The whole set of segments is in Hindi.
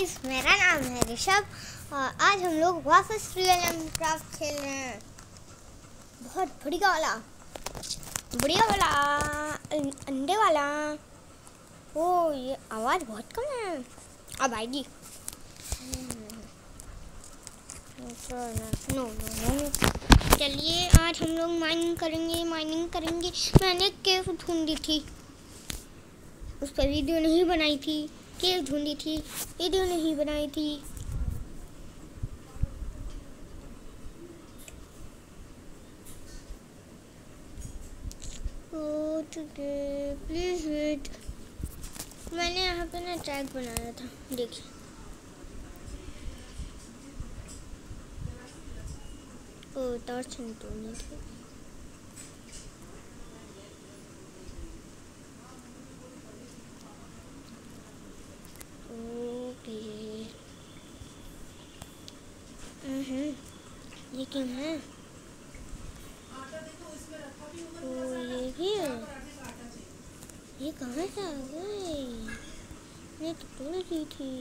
गाइस, मेरा नाम है ऋषभ और आज हम लोग वापस रियल क्राफ्ट खेल रहे हैं। बहुत बढ़िया वाला अंडे वाला। ओ ये आवाज़ बहुत कम है, अब आएगी। नो चलिए आज हम लोग माइनिंग करेंगे। मैंने केव ढूंढी थी, उस पर वीडियो नहीं बनाई थी। केव ढूंढी थी, वीडियो नहीं बनाई थी। प्लीज वेट, मैंने यहाँ पे ना ट्रैक बनाया था, देखिए। ओ टॉर्च नहीं तोड़नी थी। ये क्यों है? ओ ये भी है। ये कहाँ से आ गए? मैं तो तोड़ दी थी।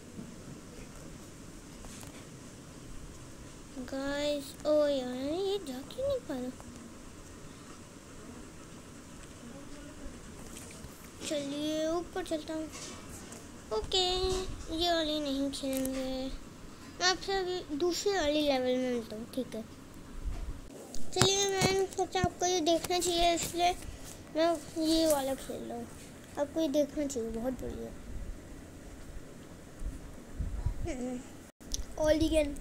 गाइस, ओ यार ये जा क्यों नहीं पा रहा? चलिए ऊपर चलता हूँ। ओके, ये वाली नहीं खेलेंगे, मैं आपसे अभी दूसरी वाली लेवल में मिलता हूँ, ठीक है? चलिए, मैंने सोचा आपको ये देखना चाहिए, इसलिए मैं ये वाला खेल रहा हूँ। आपको ये देखना चाहिए, बहुत बढ़िया। ऑलिगन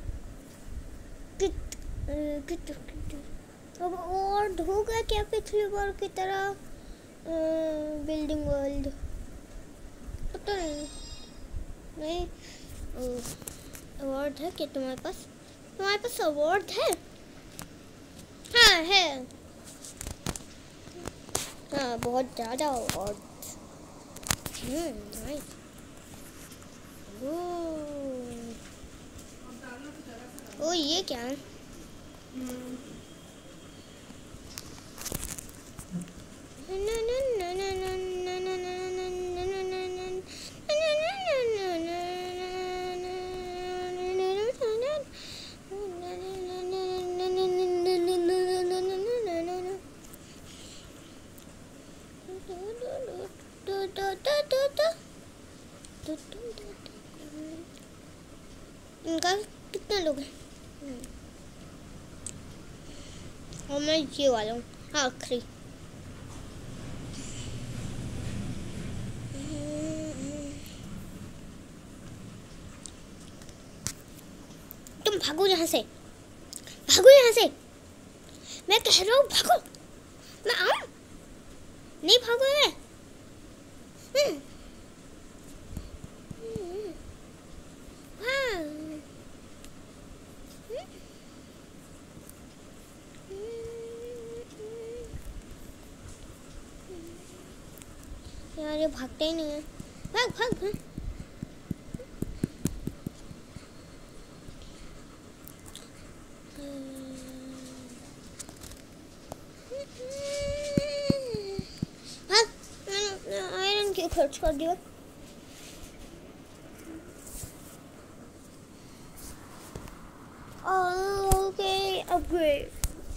अब और होगा क्या पिछली बार की तरह? बिल्डिंग वर्ल्ड पता नहीं। अवार्ड है क्या तुम्हारे पास अवार्ड है? हाँ है, हाँ बहुत ज़्यादा अवार्ड। नाइस। ओ ये क्या है? इनका कितने लोग हैं? और मैं ये वाला हूँ आखिरी। तुम भागो यहाँ से, मैं कह रहा हूँ भागो। मैं आऊँ? नहीं भागो। यार ये भागते ही नहीं है। भाग। आयरन क्यों खर्च कर दिया? Okay, upgrade.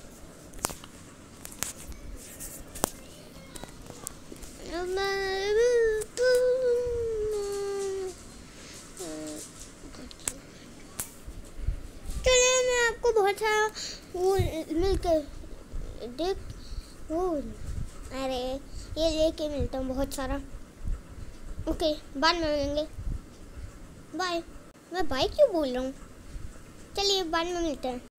चलिए मैं आपको बहुत सारा वो मिलकर देख वो अरे ये लेके मिलता हूँ बहुत सारा। ओके, बाद में मिलेंगे। बाय। मैं बाय क्यों बोल रहा हूँ? चलिए बाद में मिलते हैं।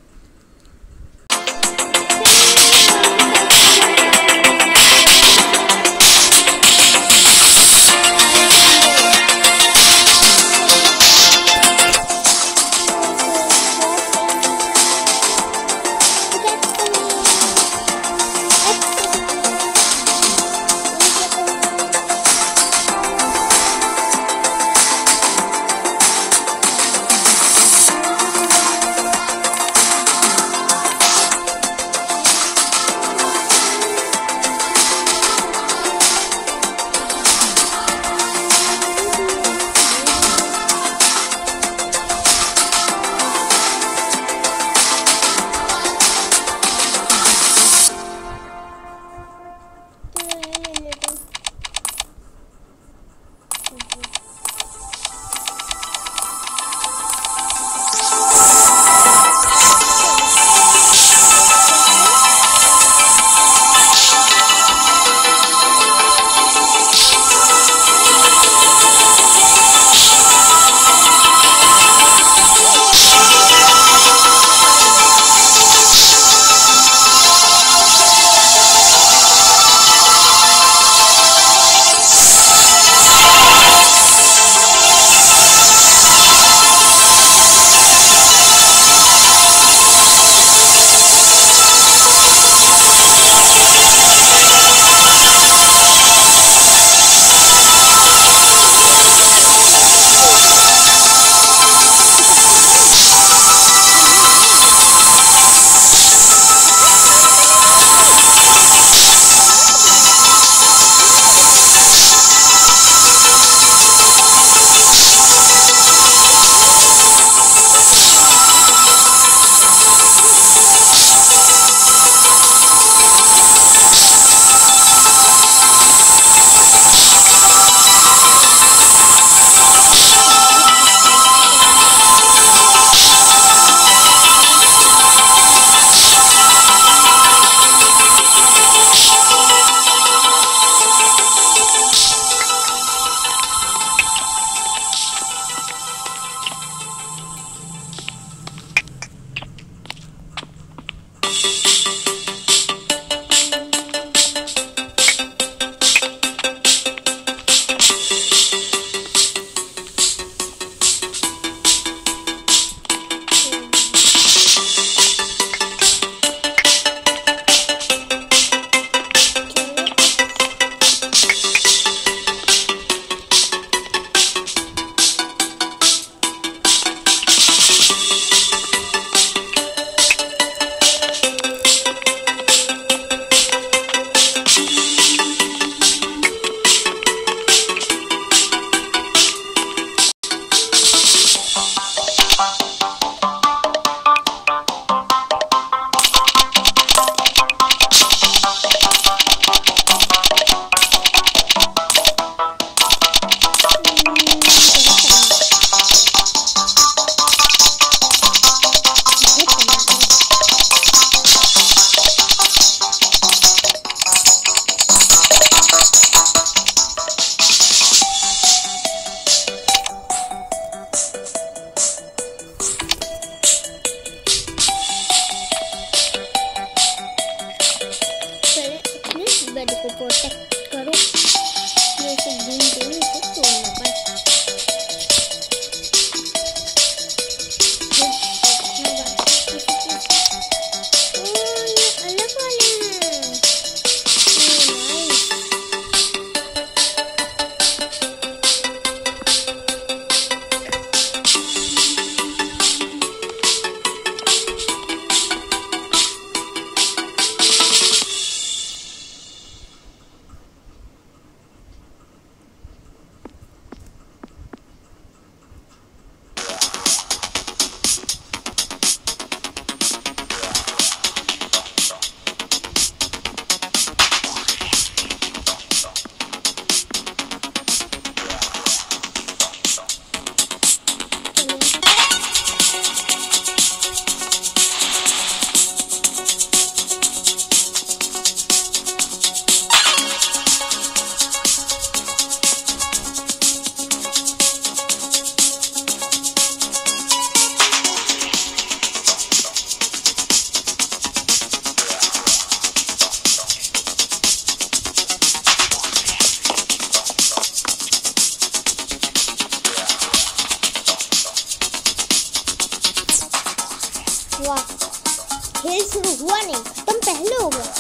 वाह, खेल शुरू हुआ नहीं, खत्म पहले हो गया।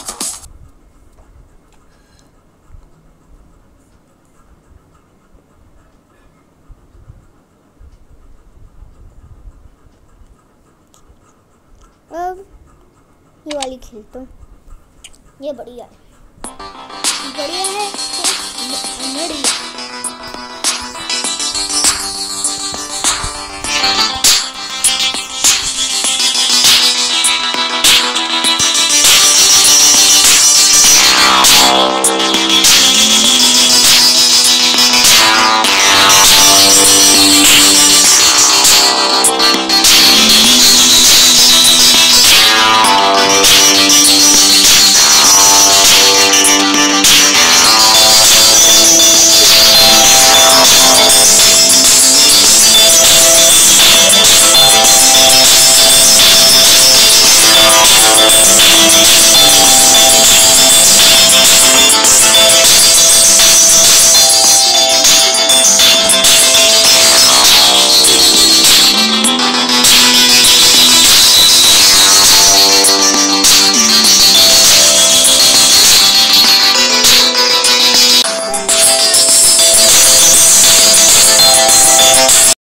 अब ये वाली खेलता हूँ, ये बढ़िया है, बढ़िया है, बढ़िया।